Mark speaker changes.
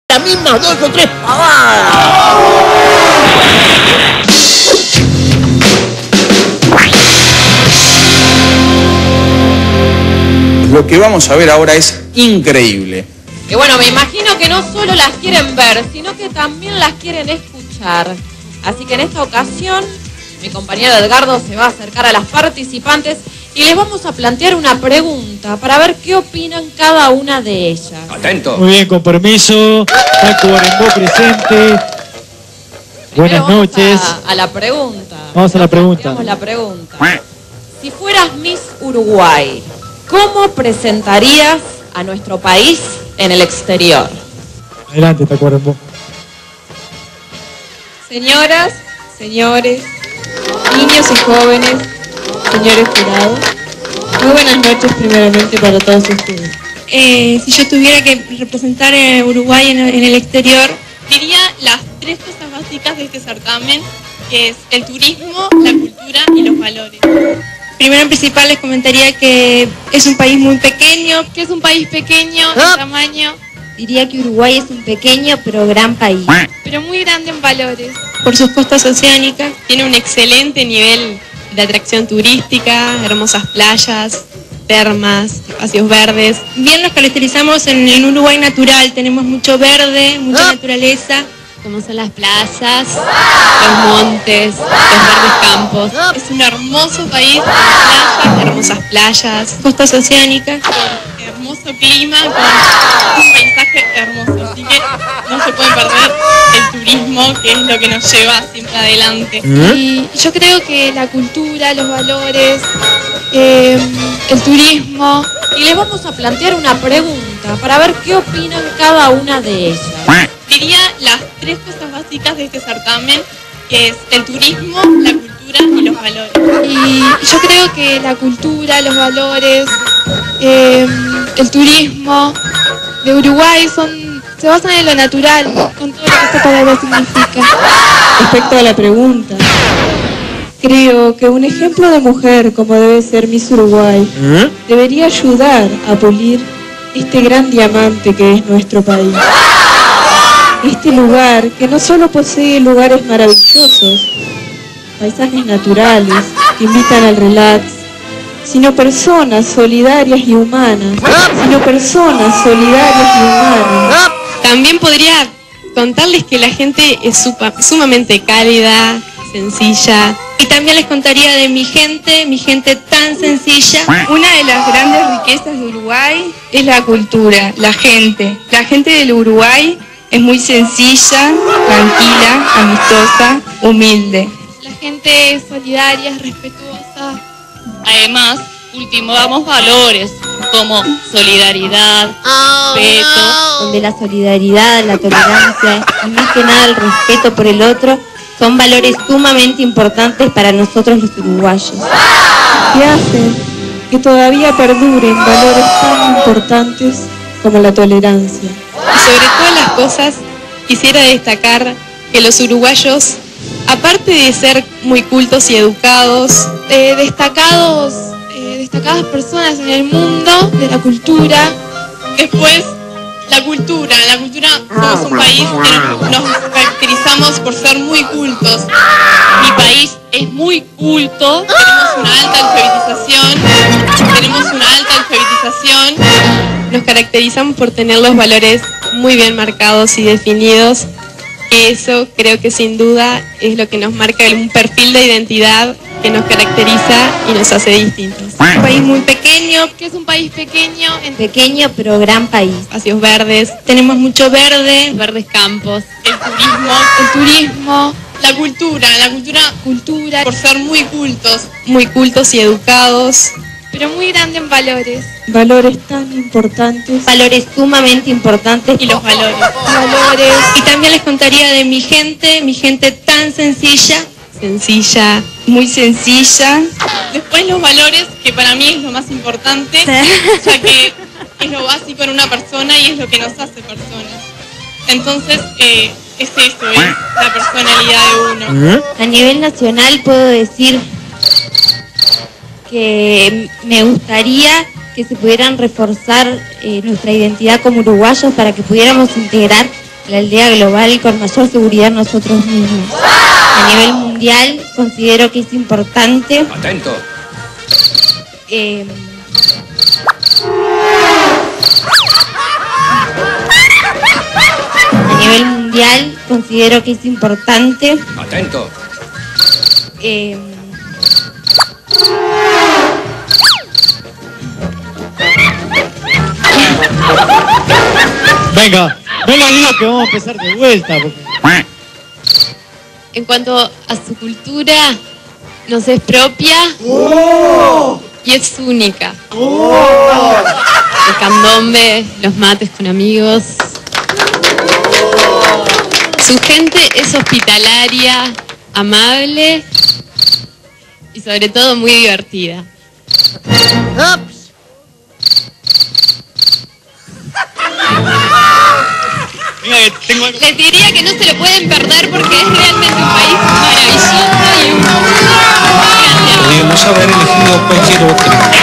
Speaker 1: Las mismas 2 o 3 pavadas.
Speaker 2: Lo que vamos a ver ahora es increíble.
Speaker 3: Y bueno, me imagino que no solo las quieren ver, sino que también las quieren escuchar. Así que en esta ocasión, mi compañero Edgardo se va a acercar a las participantes y les vamos a plantear una pregunta para ver qué opinan cada una de ellas.
Speaker 1: Atento.
Speaker 4: Muy bien, con permiso. Paco Barembó presente. Buenas noches.
Speaker 3: A la pregunta.
Speaker 4: Vamos a la pregunta.
Speaker 3: Vamos a la pregunta. Si fueras Miss Uruguay, ¿cómo presentarías a nuestro país en el exterior?
Speaker 4: Adelante, Paco Barembó.
Speaker 5: Señoras, señores, niños y jóvenes, señores jurados, muy buenas noches primeramente para todos ustedes.
Speaker 6: Si yo tuviera que representar a Uruguay en el exterior,
Speaker 5: Diría las 3 cosas básicas de este certamen, que es el turismo, la cultura y los valores.
Speaker 6: primero en principal les comentaría que es un país muy pequeño.
Speaker 5: Que es un país pequeño en tamaño,
Speaker 7: Diría que Uruguay es un pequeño pero gran país.
Speaker 5: pero muy grande en valores.
Speaker 6: Por sus costas oceánicas.
Speaker 5: Tiene un excelente nivel de atracción turística, hermosas playas, termas, espacios verdes.
Speaker 6: Bien nos caracterizamos en un Uruguay natural, tenemos mucho verde, mucha naturaleza.
Speaker 5: Como son las playas, los montes, los verdes campos. Es un hermoso país, con hermosas playas,
Speaker 6: Costas oceánicas.
Speaker 5: hermoso clima, con un paisaje hermoso. Así que no se pueden perder el turismo, que es lo que nos lleva siempre adelante.
Speaker 6: Y yo creo que la cultura, los valores, el turismo.
Speaker 3: Y les vamos a plantear una pregunta para ver qué opinan cada una de ellas.
Speaker 5: Diría las 3 cosas básicas de este certamen, que es el turismo, la cultura y los valores.
Speaker 6: Y yo creo que la cultura, los valores, el turismo de Uruguay se basan en lo natural, con todo lo que esta palabra significa.
Speaker 8: Respecto a la pregunta, creo que un ejemplo de mujer como debe ser Miss Uruguay debería ayudar a pulir este gran diamante que es nuestro país. Este lugar que no solo posee lugares maravillosos, paisajes naturales que invitan al relax, sino personas solidarias y humanas.
Speaker 5: También podría contarles que la gente es sumamente cálida, sencilla.
Speaker 6: Y también les contaría de mi gente tan sencilla.
Speaker 9: Una de las grandes riquezas de Uruguay es la cultura, la gente. La gente del Uruguay es muy sencilla, tranquila, amistosa, humilde.
Speaker 5: La gente es solidaria, es respetuosa.
Speaker 10: Además, ultimamos valores como solidaridad, respeto.
Speaker 7: Donde la solidaridad, la tolerancia y más que nada el respeto por el otro son valores sumamente importantes para nosotros los uruguayos.
Speaker 8: Que hacen que todavía perduren valores tan importantes como la tolerancia.
Speaker 5: Y sobre todas las cosas, quisiera destacar que los uruguayos, aparte de ser muy cultos y educados, destacadas personas en el mundo de la cultura. Después, la cultura somos un país que nos caracterizamos por ser muy cultos.
Speaker 10: Mi país es muy culto.
Speaker 5: Tenemos una alta alfabetización. Nos caracterizamos por tener los valores muy bien marcados y definidos. Eso creo que sin duda es lo que nos marca un perfil de identidad que nos caracteriza y nos hace distintos.
Speaker 6: Un país muy pequeño,
Speaker 5: Que es un país pequeño, en
Speaker 7: Pequeño pero gran país.
Speaker 5: espacios verdes,
Speaker 6: tenemos mucho verde,
Speaker 5: verdes campos, el turismo, la cultura, por ser muy cultos y educados, pero muy grande en valores.
Speaker 8: Valores tan importantes.
Speaker 7: Valores sumamente importantes.
Speaker 5: Y los valores.
Speaker 6: Y también les contaría de mi gente tan sencilla.
Speaker 9: Muy sencilla.
Speaker 5: Después los valores, que para mí es lo más importante, ya que es lo básico en una persona y es lo que nos hace personas. Entonces, es eso, es la personalidad de uno.
Speaker 7: A nivel nacional puedo decir que me gustaría que se pudieran reforzar nuestra identidad como uruguayos para que pudiéramos integrar la aldea global con mayor seguridad nosotros mismos. A nivel mundial considero que es importante.
Speaker 1: Atento.
Speaker 7: A nivel mundial considero que es importante.
Speaker 1: Atento.
Speaker 4: Venga, digo que vamos a empezar de vuelta. Porque...
Speaker 5: En cuanto a su cultura, nos es propia y es única. El candombe, los mates con amigos. Su gente es hospitalaria, amable y sobre todo muy divertida. Les diría que no se lo pueden perder porque es realmente un país maravilloso y un grande.
Speaker 2: Podríamos haber elegido cualquier otro.